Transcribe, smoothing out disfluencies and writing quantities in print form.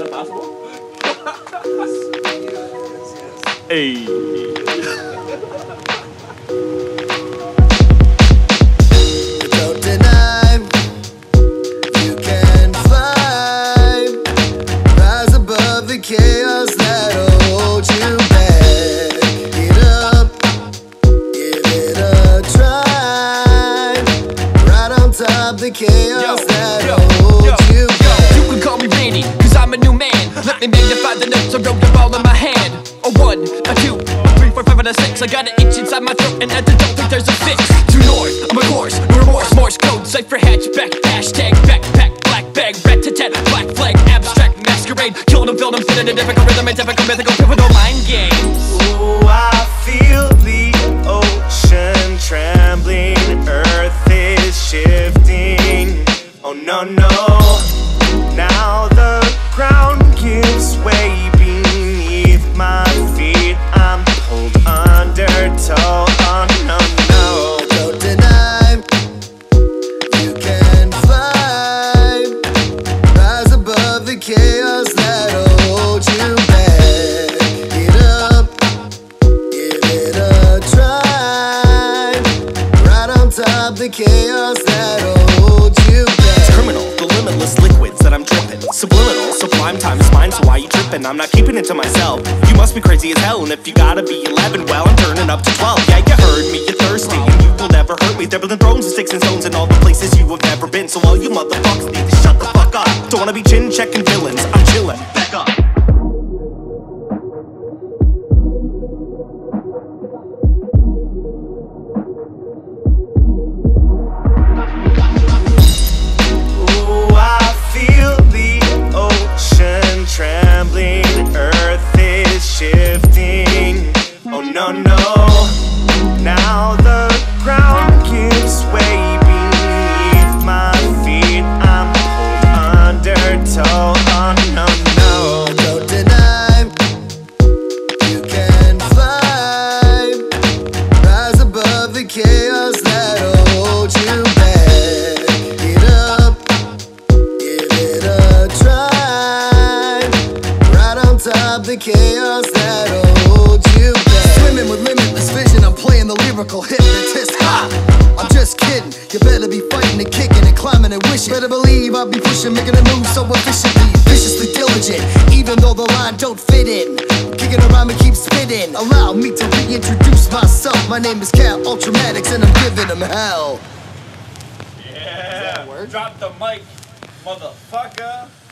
that possible? Hey. Don't deny, you can fly, rise above the chaos that'll hold you back. Get up, give it a try, right on top the chaos that'll hold you back. You can call me Randy, cause I'm a new man. Let me magnify the notes, I wrote the ball in my hand. A 1, a 2, a 3, 4, 5, and a 6. I got an itch inside my throat and I don't think there's a fix. True north, I'm a course, no remorse. Morse code, cipher hatchback, hashtag backpack, black bag, rat-tat-tat, black flag, abstract, masquerade. Killing them, build them, fit in a difficult rhythm, a difficult mythical, pivotal mind games. Ooh, I feel the ocean trembling, earth is shifting. Oh no, no, now the ground gives way beneath my feet. I'm pulled undertow. Oh no, no, don't deny, you can fly, rise above the chaos that'll hold you back. Get up, give it a try, right on top the chaos that'll hold you back. It's criminal, the limitless liquids that I'm dripping. Subliminal, sublime time is mine, so why you tripping? I'm not keeping it to myself. You must be crazy as hell, and if you gotta be 11, well, I'm turning up to 12. Yeah, you heard me, you're thirsty, and you will never hurt me. There were the thrones and sticks and stones in all the places you have never been. So all you motherfuckers need to shut the fuck up. Don't wanna be chin-checking villains, I'm chillin', back up. Ooh, I feel the ocean trembling, earth is shifting. Oh no, no, now the ground gives way beneath my feet. I'm pulled undertow. Oh no, no, don't deny, you can fly, rise above the chaos that'll hold you back. Get up, give it a try, right on top the chaos that'll hold you back. Swimming with limitless vision, I'm playing the lyrical hypnotist. Ha! I'm just kidding, you better be fighting and kicking and climbing and wishing. Better believe I'll be pushing, making a move so efficiently, viciously diligent, even though the line don't fit in. Kicking around and keep spitting. Allow me to reintroduce myself. My name is Cal Ultramatics and I'm giving them hell. Yeah. Drop the mic, motherfucker.